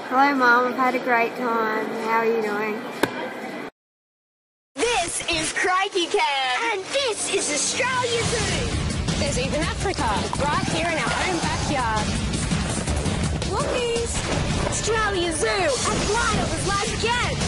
Hello Mum, I've had a great time. How are you doing? This is Crikey Camp. And this is Australia Zoo. There's even Africa, right here in our own backyard. Lookies! Australia Zoo, as wild as life gets.